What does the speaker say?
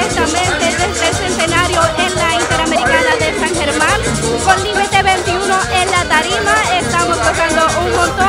directamente desde el Centenario en la Interamericana de San Germán, con Límite 21 en la tarima. Estamos tocando un montón